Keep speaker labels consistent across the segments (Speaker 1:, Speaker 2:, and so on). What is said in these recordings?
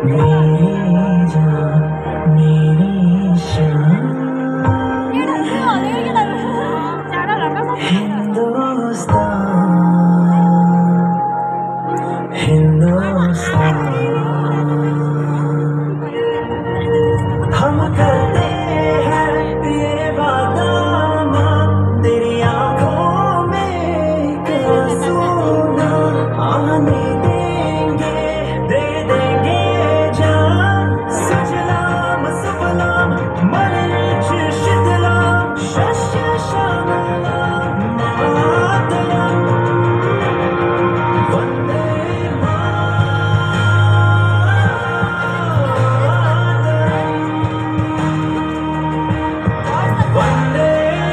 Speaker 1: मेरी जान मेरी शान हिंदुस्तान हिंदुस्तान हम करते हैं ये वादा तेरी आंखों में क्या सोना आने देंगे दे देंगे जान सजलाम सुफलाम मरीच शीतलाम शस्य श्यामलाम मातरम वंदे वंदे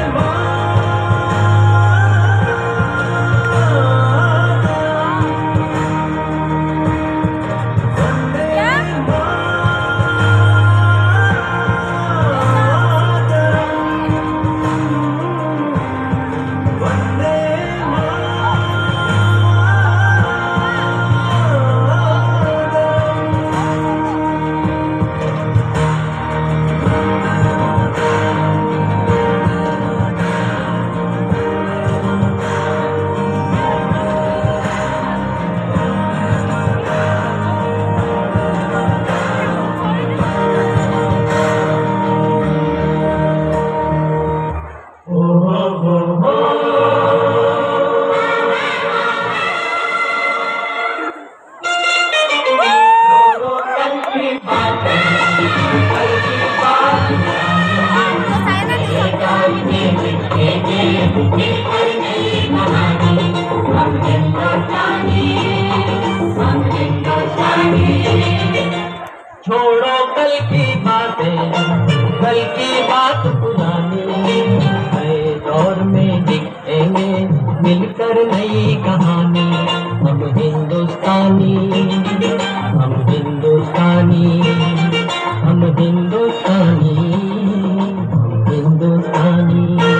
Speaker 2: छोड़ो कल की बातें, कल की बात पुरानी, नए दौर में लिखेंगे मिलकर नई कहानी। हम हिंदुस्तानी हम हिंदुस्तानी हम हिंदुस्तानी हम हिंदुस्तानी।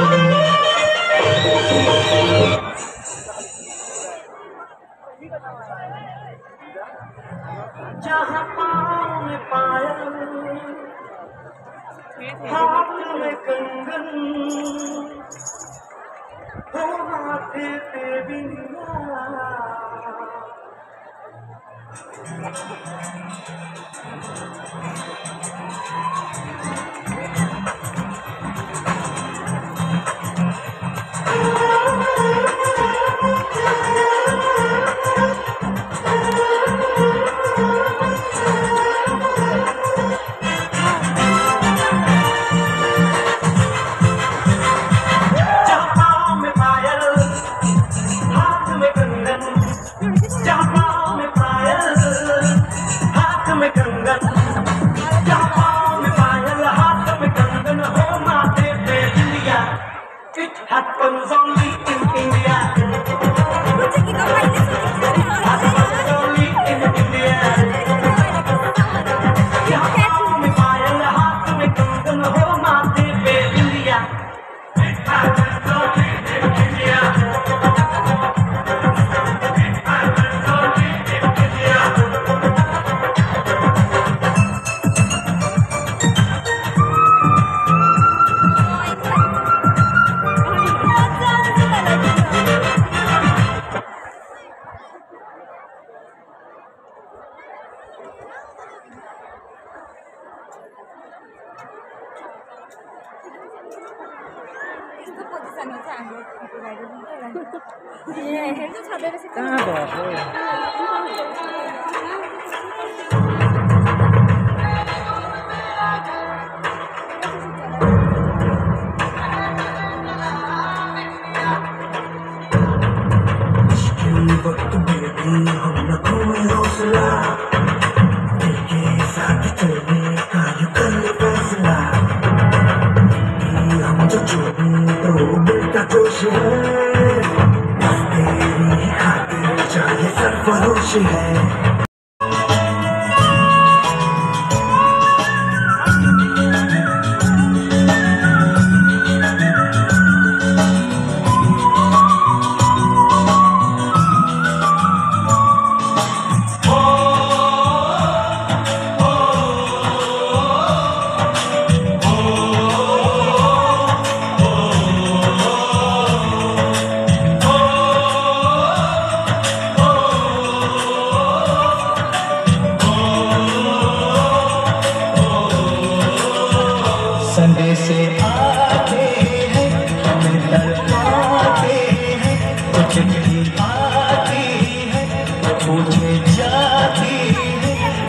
Speaker 1: जहाँ पाँव में पायल हाथ में कंगन हो माथे पे बिंदिया It happens only in India. Happens only in India. हाथों में पायल हाथ में कंगन हो माथे पे बिंदिया। It happens only in India. It happens only in India. वक्त में भी हम न खोए हौसला, दिल के साथ चलने का ये कर फैसला कि हम जो चुने तो मिलता जोश है, बस तेरी खातिर चाहे सरफरोश है।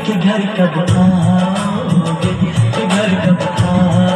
Speaker 1: कि घर कब आओगे, कि घर कब आओगे।